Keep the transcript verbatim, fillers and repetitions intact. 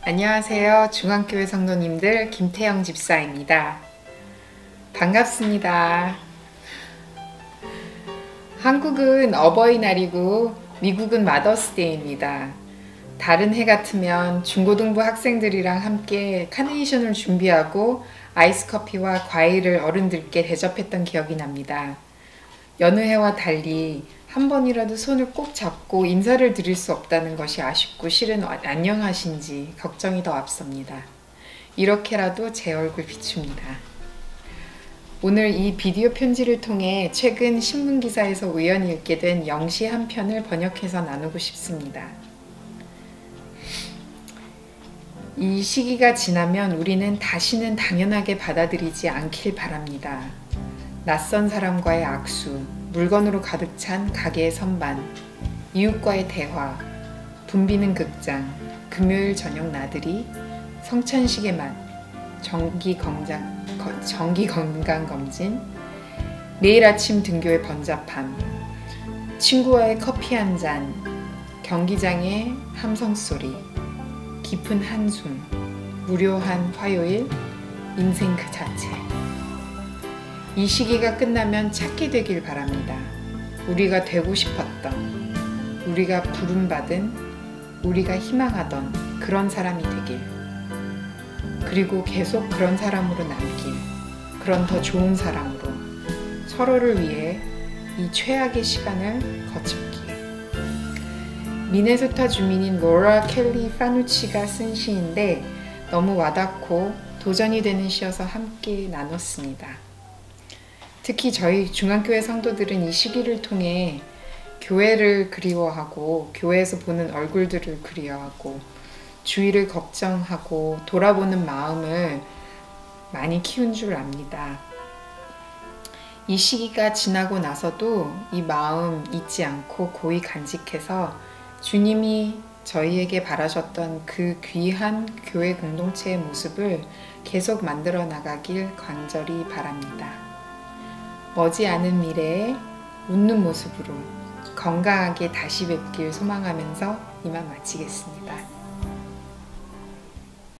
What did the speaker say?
안녕하세요. 중앙교회 성도님들 김태영 집사입니다. 반갑습니다. 한국은 어버이날이고 미국은 마더스데이입니다. 다른 해 같으면 중고등부 학생들이랑 함께 카네이션을 준비하고 아이스커피와 과일을 어른들께 대접했던 기억이 납니다. 여느 해와 달리 한 번이라도 손을 꼭 잡고 인사를 드릴 수 없다는 것이 아쉽고 실은 안녕하신지 걱정이 더 앞섭니다. 이렇게라도 제 얼굴 비춥니다. 오늘 이 비디오 편지를 통해 최근 신문기사에서 우연히 읽게 된 영시 한 편을 번역해서 나누고 싶습니다. 이 시기가 지나면 우리는 다시는 당연하게 받아들이지 않길 바랍니다. 낯선 사람과의 악수, 물건으로 가득 찬 가게의 선반, 이웃과의 대화, 붐비는 극장, 금요일 저녁 나들이, 성찬식의 맛, 정기 건강, 정기 건강검진, 내일 아침 등교의 번잡함, 친구와의 커피 한 잔, 경기장의 함성소리, 깊은 한숨, 무료한 화요일, 인생 그 자체. 이 시기가 끝나면 찾게 되길 바랍니다. 우리가 되고 싶었던, 우리가 부름받은, 우리가 희망하던 그런 사람이 되길. 그리고 계속 그런 사람으로 남길, 그런 더 좋은 사람으로 서로를 위해 이 최악의 시간을 거쳤기에. 미네소타 주민인 로라 켈리 파누치가 쓴 시인데 너무 와닿고 도전이 되는 시여서 함께 나눴습니다. 특히 저희 중앙교회 성도들은 이 시기를 통해 교회를 그리워하고 교회에서 보는 얼굴들을 그리워하고 주위를 걱정하고 돌아보는 마음을 많이 키운 줄 압니다. 이 시기가 지나고 나서도 이 마음 잊지 않고 고이 간직해서 주님이 저희에게 바라셨던 그 귀한 교회 공동체의 모습을 계속 만들어 나가길 간절히 바랍니다. 머지않은 미래에 웃는 모습으로 건강하게 다시 뵙길 소망하면서 이만 마치겠습니다.